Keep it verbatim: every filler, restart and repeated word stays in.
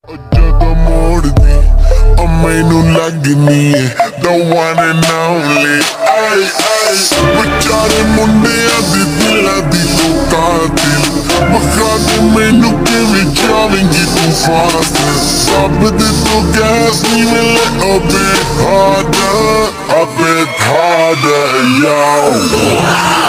ਜਦੋਂ ਮੋੜਦੀ ਉਹ ਮੈਨੂੰ ਲੱਗਨੀ ਏ the one and only ਆਈ ਆਈ ਵਿਚਾਰੇ ਮੁੰਡਿਆਂ ਦੇ ਦਿਲਾਂ ਦੀ ਤੂੰ ਕਾਤਿਲ ਮਖਾ ਦੇ ਮੈਨੂੰ ਕਿਵੇਂ ਜਾਵੇਂਗੀ ਤੂੰ ਫਾਸਟ ਸਭ ਦੇ ਤੋਂ ਗੈਸ ਨਹੀਂ ਮਿਲੇ a bit harder a bit harder yo